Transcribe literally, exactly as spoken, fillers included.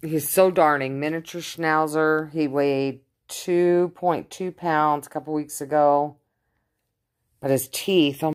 he's so darning. Miniature schnauzer. He weighed two point two pounds a couple weeks ago. But his teeth, oh